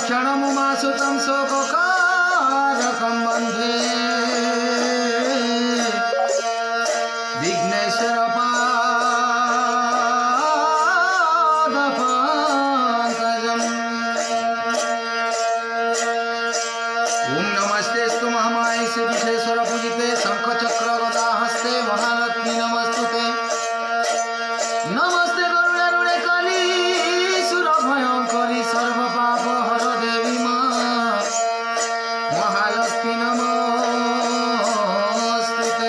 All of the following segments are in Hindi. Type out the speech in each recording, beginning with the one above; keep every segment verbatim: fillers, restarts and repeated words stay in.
क्षणमुमासुतं शोककारकं वन्दे विघ्नेश्वर पादपङ्कजम्। ॐ नमस्तेस्तु महामाये विश्वेश्वर पूजिते शंखचक्र गदा हस्ते महालक्ष्मी नमस्तुते। नमस्ते गरुडारूढे काली सुर भयंकरी सर्व पाप हर देवी मां महालक्ष्मी नमस्तुते।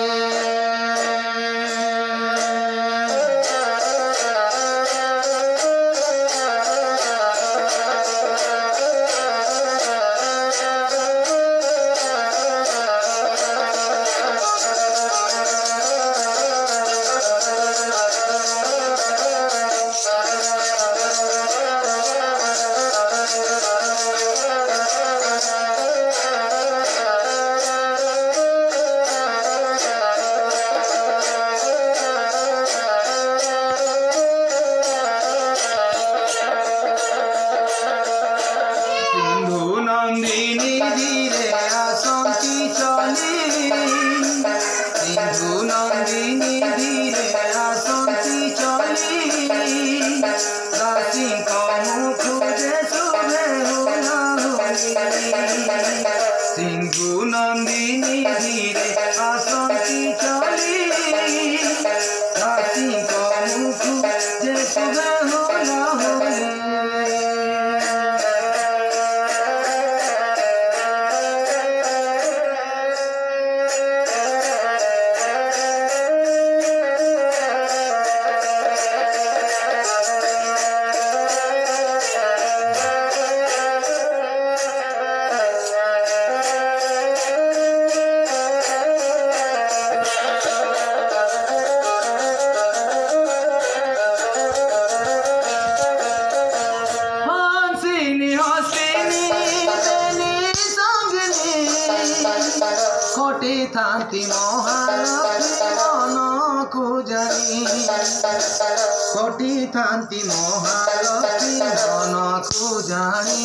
नंदिनी धीरे आसंती चली सिंधु नंदिनी धीरे आसंती चली दासी मुखुजे शुभे होला सिंधु नंदिनी धीरे आसंती चली दासी मुखुजे शुभे होला कोटि थांती महालक्ष्मी मन को जानी कोटि थांती महालक्ष्मी मन को जानी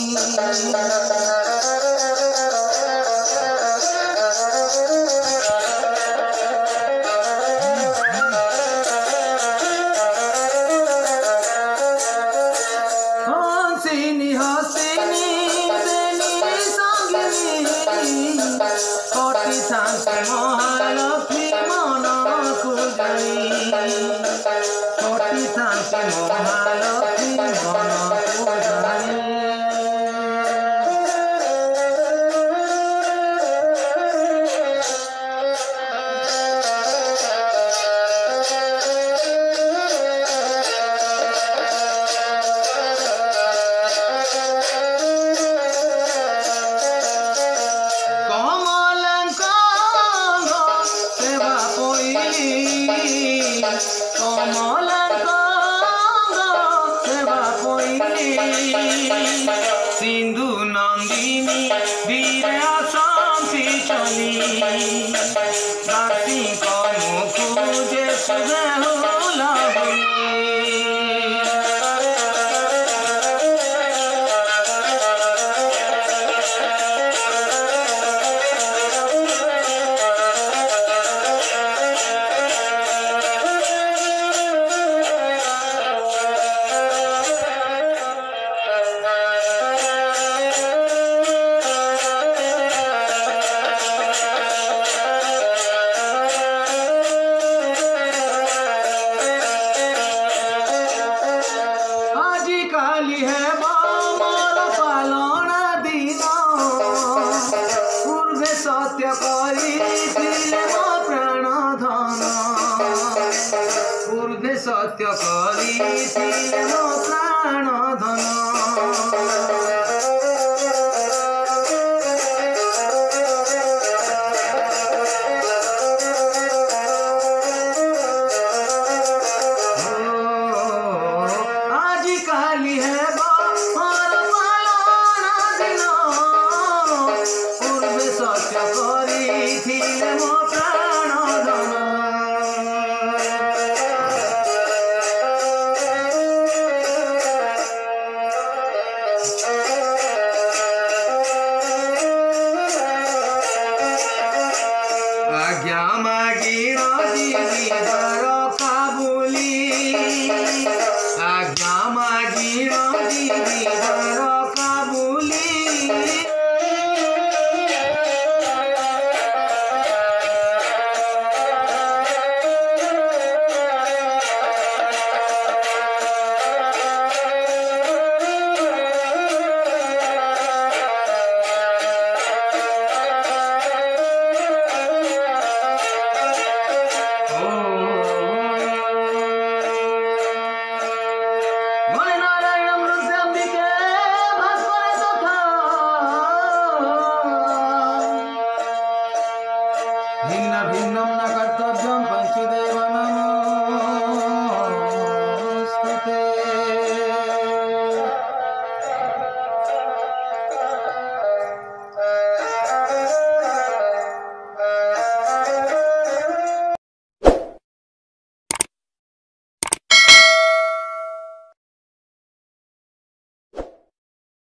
हंसिनी हंसिनी कोटि थांती महालक्ष्मी मन को जानी कोटि थांती महालक्ष्मी मन को जानी। सिंधु नंदिनी धीरे आसंती चली दासी मुखुजे शुभे होला सत्य करी मो प्राण धन पूर्वे सत्य करी मो प्राण धन